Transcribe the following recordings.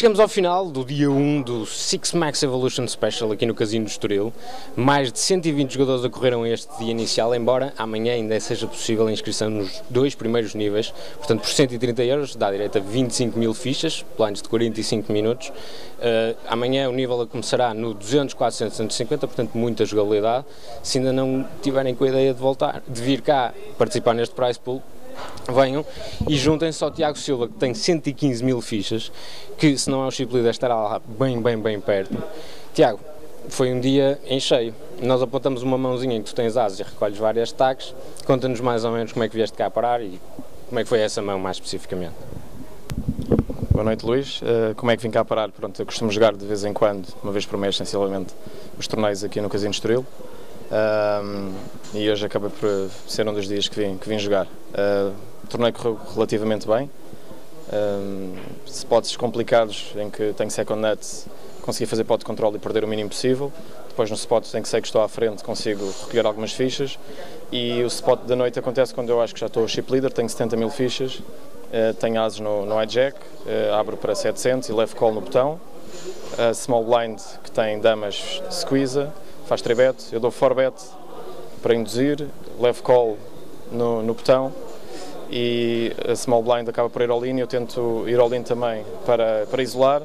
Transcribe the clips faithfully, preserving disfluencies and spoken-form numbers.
chegamos ao final do dia um do Six Max Evolution Special aqui no Casino do Estoril. Mais de cento e vinte jogadores acorreram a este dia inicial, embora amanhã ainda seja possível a inscrição nos dois primeiros níveis. Portanto, por cento e trinta euros dá direito a vinte e cinco mil fichas, planos de quarenta e cinco minutos. Uh, amanhã o nível começará no duzentos, quatrocentos, duzentos e cinquenta, portanto muita jogabilidade. Se ainda não tiverem com a ideia de voltar, de vir cá participar neste prize pool, venham e juntem-se ao Tiago Silva, que tem cento e quinze mil fichas, que se não é o chip leader estará lá bem, bem, bem perto. Tiago, foi um dia em cheio. Nós apontamos uma mãozinha em que tu tens asas e recolhes várias tags. Conta-nos mais ou menos como é que vieste cá parar e como é que foi essa mão mais especificamente. Boa noite, Luís. Uh, como é que vim cá parar? Pronto, eu costumo jogar de vez em quando, uma vez por mês, sensivelmente, os torneios aqui no Casino de Estoril. Um, e hoje acaba por ser um dos dias que vim, que vim jogar. Uh, o torneio correu relativamente bem. Um, spots complicados em que tenho second net, consegui fazer pot control e perder o mínimo possível. Depois no spot em que sei que estou à frente consigo recolher algumas fichas. E o spot da noite acontece quando eu acho que já estou chip leader, tenho setenta mil fichas, uh, tenho ases no, no hijack, uh, abro para setecentos e left call no botão. Uh, small blind que tem damas squeeza, faz three bet, eu dou four bet para induzir, left call no, no botão e a small blind acaba por ir all-in e eu tento ir all-in também para, para isolar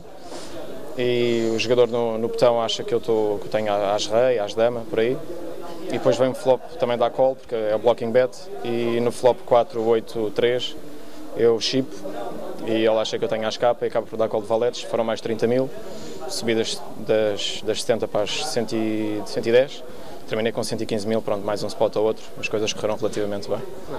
e o jogador no, no botão acha que eu, tô, que eu tenho as rei, as dama, por aí e depois vem o flop também dá call porque é o blocking bet e no flop quatro, oito, três eu chip e ele acha que eu tenho as capa e acaba por dar call de valetes, foram mais trinta mil. Subidas das, das setenta para as cento e dez, terminei com cento e quinze mil, pronto, mais um spot ou outro, as coisas correram relativamente bem.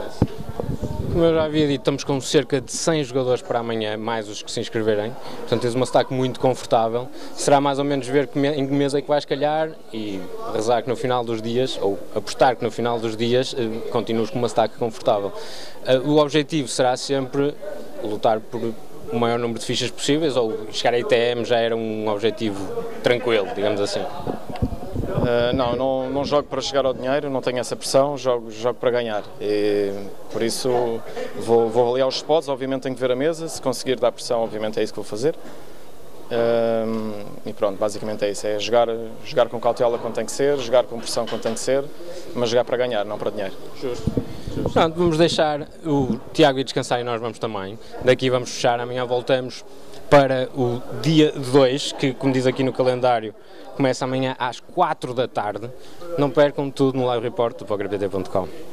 Como eu já havia dito, estamos com cerca de cem jogadores para amanhã, mais os que se inscreverem, portanto tens uma stack muito confortável. Será mais ou menos ver que me, em que mesa é que vais calhar e rezar que no final dos dias, ou apostar que no final dos dias, eh, continues com uma stack confortável. Uh, o objetivo será sempre lutar por o maior número de fichas possíveis ou chegar a I T M já era um objetivo tranquilo, digamos assim? Uh, não, não, não jogo para chegar ao dinheiro, não tenho essa pressão, jogo, jogo para ganhar. E, por isso vou, vou avaliar os spots, obviamente tenho que ver a mesa, se conseguir dar pressão, obviamente é isso que vou fazer. Uh, e pronto, basicamente é isso, é jogar, jogar com cautela quando tem que ser, jogar com pressão quando tem que ser, mas jogar para ganhar, não para dinheiro. Justo. Portanto, vamos deixar o Tiago ir descansar e nós vamos também. Daqui vamos fechar, amanhã voltamos para o dia dois, que, como diz aqui no calendário, começa amanhã às quatro da tarde. Não percam tudo no live report do poker p t ponto com.